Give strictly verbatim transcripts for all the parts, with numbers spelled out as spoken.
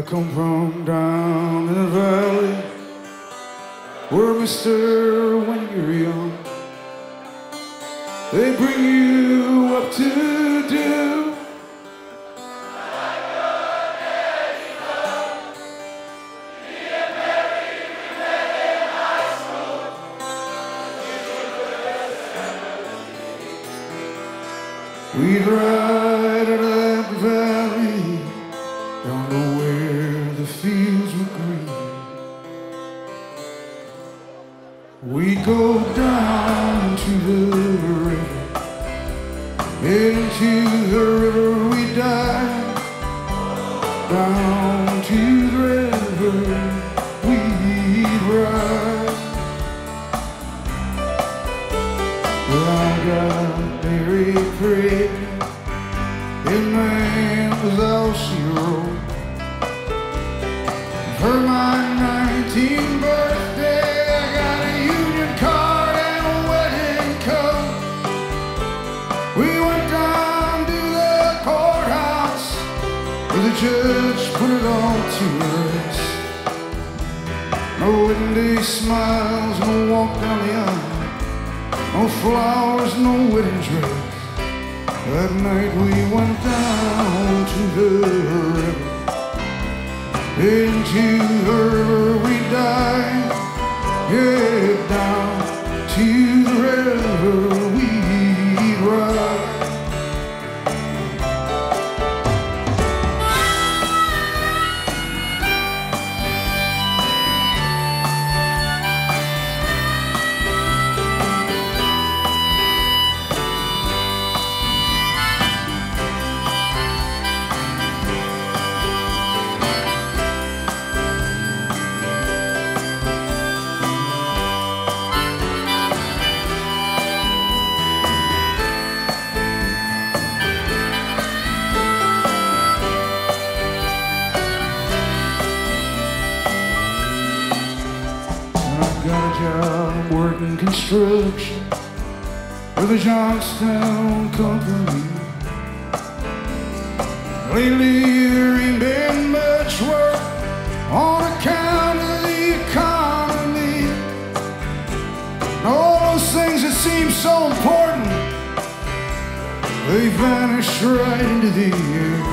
I come from down in the valley, where, mister, when you're young, they bring you up to do like your daddy done. Me and Mary, we met in high school. We'd ride out of the valley, down to where the fields were green. We'd go down to the river, into the river we dive. Down to the river we'd ride. Well, I got married pregnant, and man was all she wrote. For my nineteenth birthday, I got a union card and a wedding coat. We went down to the courthouse, where the judge put it all to rest. No wedding day smiles, no walk down the aisle, no flowers, no wedding dress. That night we went down to the river, into the river we dive. Yeah, down to the river we ride. Got a job working construction for the Johnstown Company. Lately there ain't been much work on account of the economy. And all those things that seem so important, they vanish right into the air.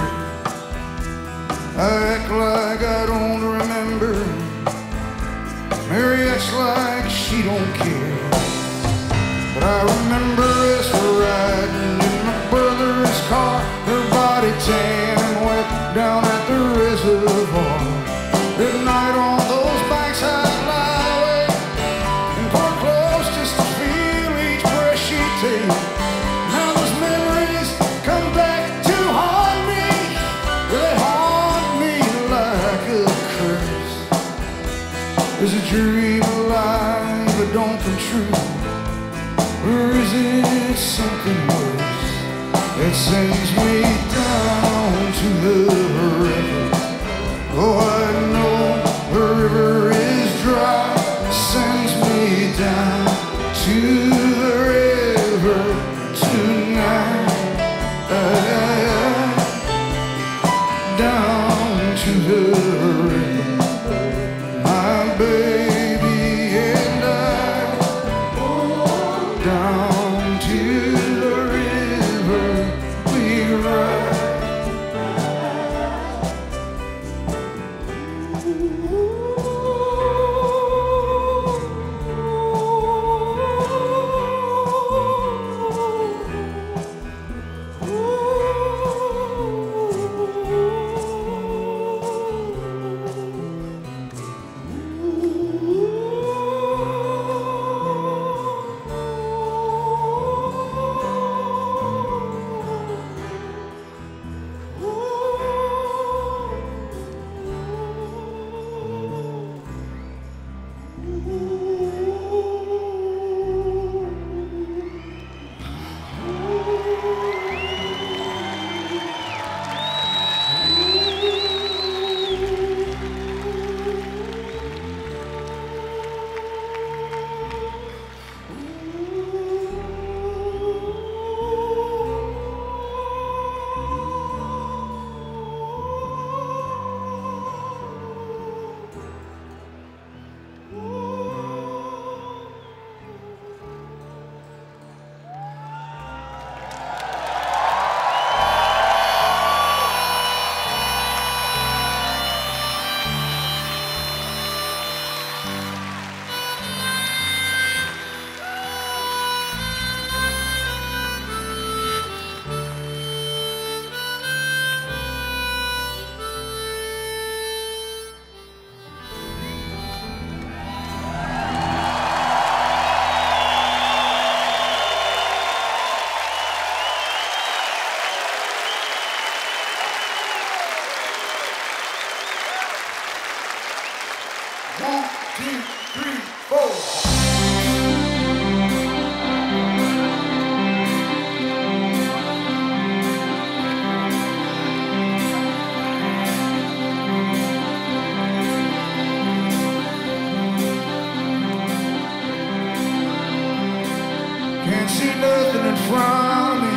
I act like I don't remember, Mary acts like she don't care. But I remember us riding in my brother's car, her body tan and wet down at the reservoir. At night on those banks I'd lie awake and pour close just to feel each breath she takes. Now those memories come back to haunt me. They haunt me like a curse. Is a dream alive but don't come true? Or is it something worse that sends me down to the river? Oh, I know the river is dry, sends me down to the river tonight. Down to the river, my baby and I, down to the river we ride. Can't see nothing in front of me.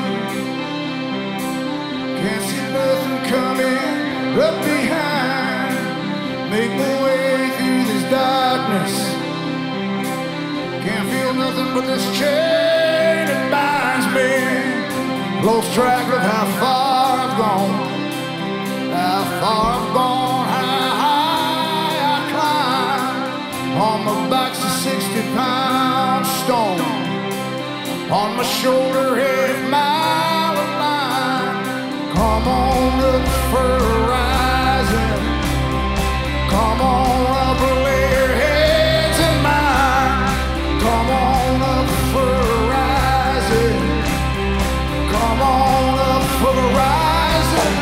Can't see nothing coming up behind. Make my way through this darkness. Can't feel nothing but this chain that binds me. Lost track of how far I've gone. How far I've gone, how high I climb. On my back's a sixty pound stone. On my shoulder, head mile of line. Come on up for a rising. Come on up, lay your heads in mine. Come on up for a rising. Come on up for a rising.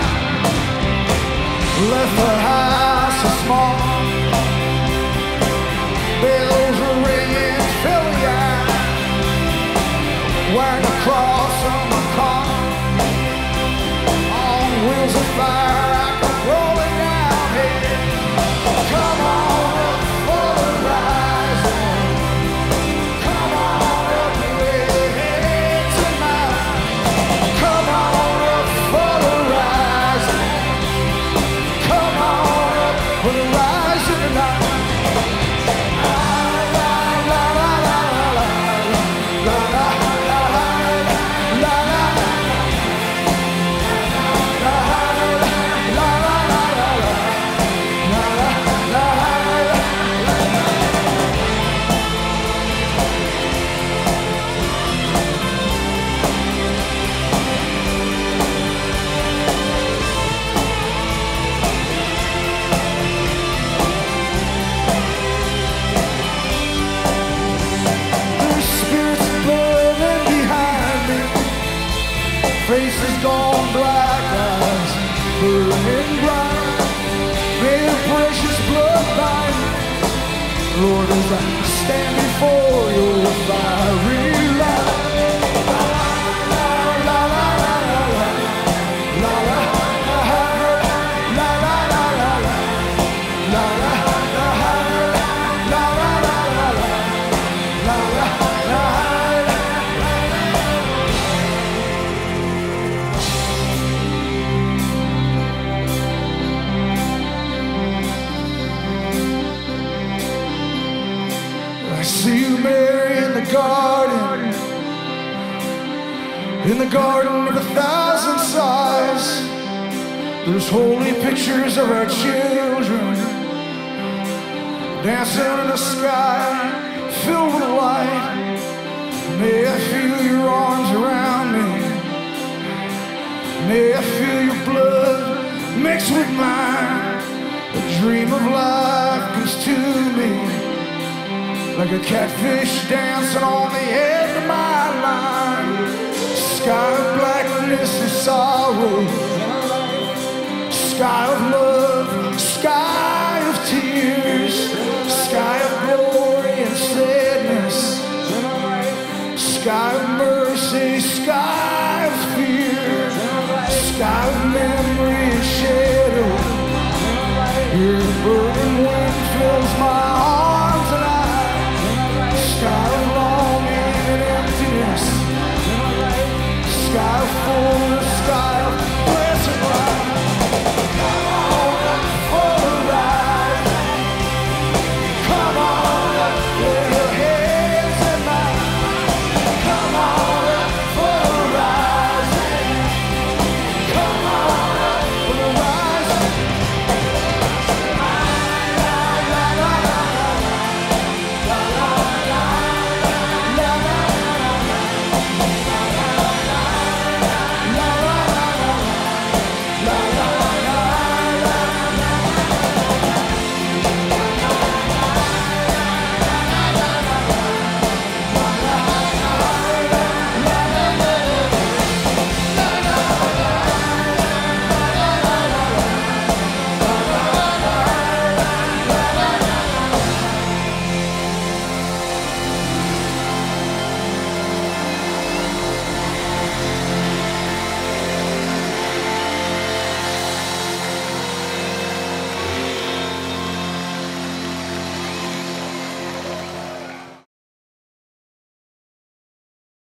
Left the house so small. Bells are ringing, Philly eye. Wearing a cross on my car. On wheels of fire, I come rolling down here. Come on up for the rising. Come on up, lay your heads in mine. Come on up for the rising. Come on up for the rising tonight. Faces gone black, eyes burning bright. May your precious blood bind me, Lord, as I stand before your fiery light. La la la la la la la la la la la la la I see you, Mary, in the garden, in the garden of a thousand sighs. There's holy pictures of our children dancing in the sky, filled with light. May I feel your arms around me. May I feel your blood mixed with mine. A dream of life comes to me, like a catfish dancing on the edge of my line. Sky of blackness and sorrow, sky of love, sky of tears, sky of glory and sadness, sky of mercy, sky